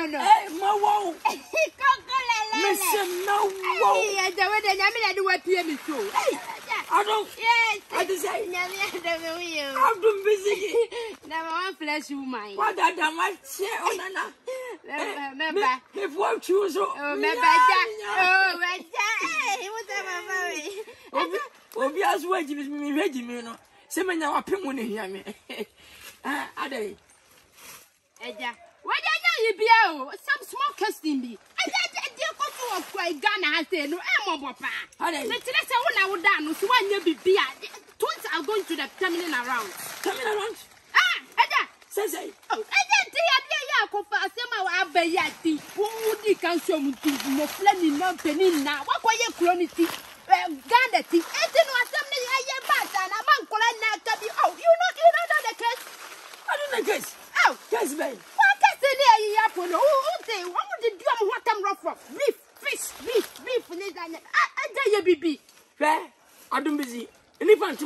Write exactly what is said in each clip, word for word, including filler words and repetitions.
no, no. Hey, my wow. Listen, no wow. Yeah, the way the Yamina do what you so. Hey, I don't. Yes, I just say, Yamina, Adombisege. never one flesh you mind. What that damn I say, oh, Nana. Remember, if what you so. oh, remember that. Oh, right there. Whatever. Obi as well, give me ready, me no. Say me now, I pay money here, me. Ah, Ade. Eja, why don't you be out? Some small casting be. I got a deal to quite Ghana has said no, I'm on papa. Ade, let's say when I would done, so when you be beer. Twins are going to the terminal around. Terminal around? Ah, Eja, say, say. Oh, Eja, dear, go for a summer. I'll be at the woody council to no flaming no penny now. What were your clonity? Ghana tea. And then was something I am back and I'm uncle and now. Oh, you know, you know the case. I don't know case. Oh, case, babe. What case there you have for no? Who say, what would you do? What I'm rough from? Beef, fish, beef, beef, and I tell you, baby. Fair, Adombisege. Any fancy,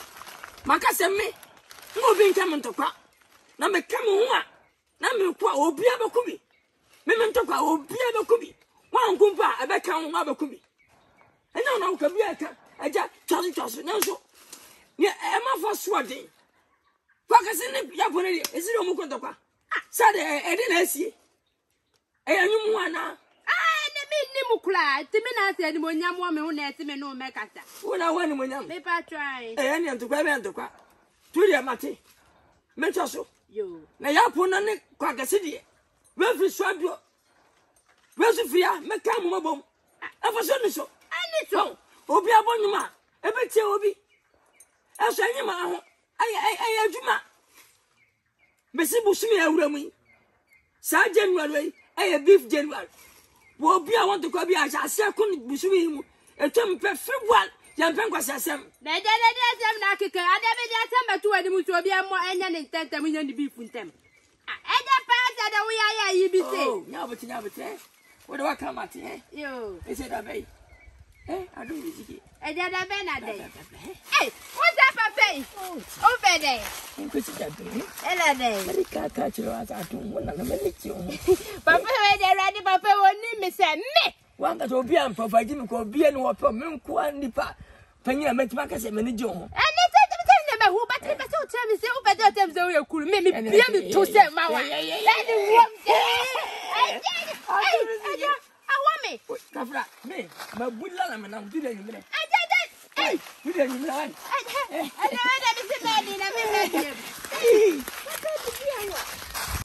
Maka send me. No being coming to crap. Now me come on. Now me qua or be able to be. Memento or be able to be. One kumpa, I bet count one could be. And now, now, can be a cat. I just Charlie Johnson, no so. Yeah, Emma for swatting. Focus in the Yapone, is it no Mukontoka? Saturday, I didn't see. I am one now. Ah, the mean Nimukla, the minute said when young woman who let me know Macata. When I went when young paper try. I am to grab and to crack. Julia Mati. Mentoso. You. Now, Yapon, Quacker City. Where's the swab? Where's the fear? Make come mobile. I was only so. So, Obi Abonuma, a bit Obi. I'll send you my I I I Juma. Bessie Bushmi, a room. Sa January, a beef general. Will be I want to call me as a second Bushmi, a term perfect one. Young Penguins as some. They did them like a I never did to animals to be more and intent than we need to be from them. And the part that we are, you be saying. No, but you never say. What do I come at? You, is it a bay? Eh, I don't see it. I did a banana. Hey, what's up, Papa? Over there. What's that? Hello, there. I can't catch you as I don't want to make you. Papa, they're ready, Papa, won't me say me. One that will be and provide him for being or for Munku and Nipa. Penny, I met Marcus and many Joe. And it's a who, but if I don't tell me, so better than so you could make me to say my way. Me, Kafra, me, my good lamb, and I'm doing it. I did it. Hey, you didn't know. I never had a man in a minute.